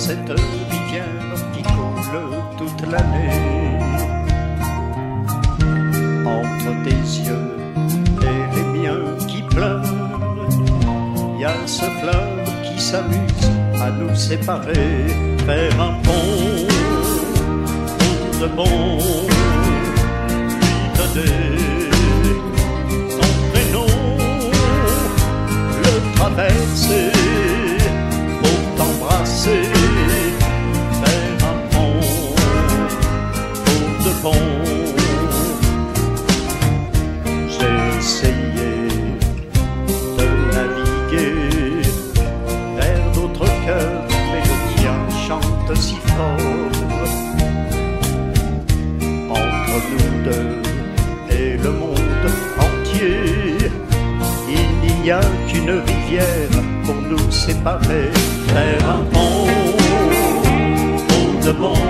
cette rivière qui coule toute l'année. Entre tes yeux et les miens qui pleurent, y a ce fleuve qui s'amuse à nous séparer. Faire un pont pour de bon, lui donner ton prénom, le traverser pour t'embrasser. Faire un pont pour de bon. J'ai essayé de naviguer vers d'autres cœurs, mais le tien chante si fort. Entre nous deux et le monde entier, il n'y a qu'une rivière pour nous séparer. Faire un pont pour de bon,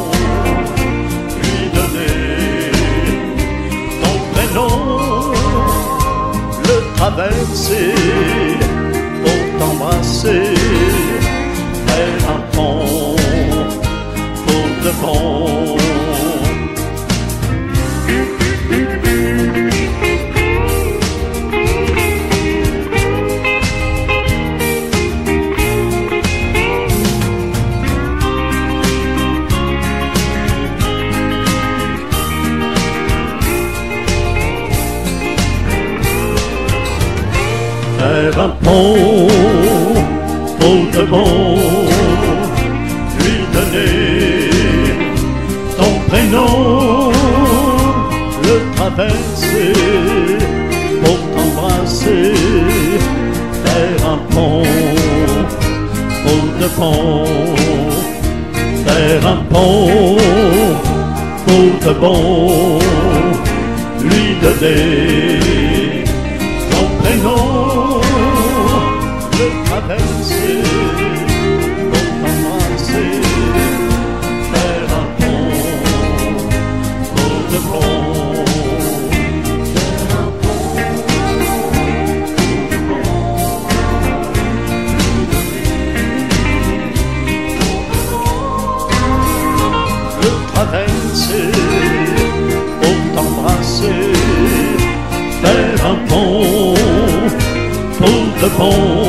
lui donner ton prénom, le traverser pour t'embrasser. Faire un pont pour de bon. Faire un pont pour de bon, lui donner ton prénom, le traverser pour t'embrasser. Faire un pont pour de bon, faire un pont pour de bon, lui donner ton prénom, le traverser pour t'embrasser. Faire un pont pour de bon. Faire un pont pour de bon. Le traverser pour t'embrasser. Faire un pont pour de bon.